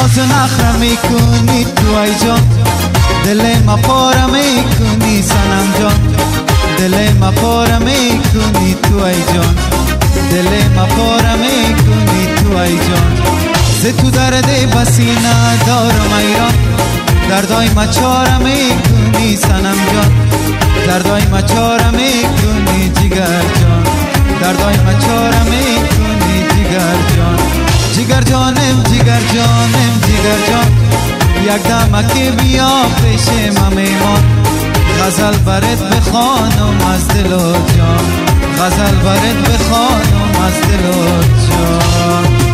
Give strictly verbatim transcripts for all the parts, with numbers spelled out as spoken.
ناز و نخرم میکنی تو ای جان، دل ما پاره میکنی سنم جان، دل ما پاره میکنی تو ای جان، دل ما پاره میکنی تو ای جان. ز تو درد بسی ندارم ایران، دردای ما چاره میکنی سنم جان، دردای ما چاره میکنی جگر جان، دردای ما چاره میکنی جگر جان. جگر جانم جگر جانم جگر جان، یک دمکه بیا پیش ما میمان، غزل برات بخوانم از دل و جان، غزل برات بخوانم از دل و جان.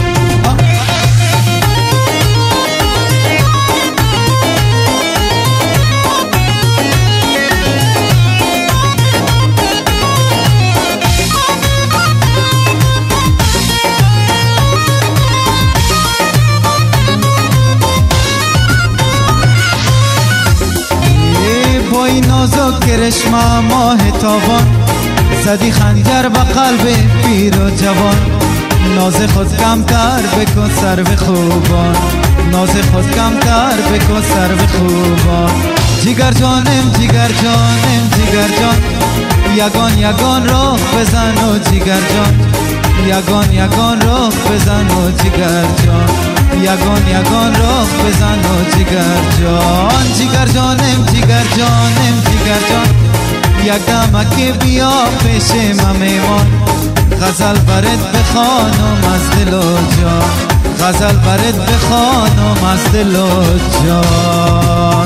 بای نازک کرشما ماه تابان، زدی خنجر به قلب پیر و جوان، ناز خود کمتر بکن سرو خوبان، ناز خود کمتر بکن سرو خوبان. جگر جانم جگر جانم جگر جان، یگان یگان راه بزن و جگر جان، یگان یگان راه بزن و جگر جان، یگان یگان راه بزن و جگر جان. جگر جانم جگر جانم جگر جان، یک دمکه بیا پیش ما میمان، غزل برات بخوانم از دل و جان، غزل برات بخوانم از دل و جان.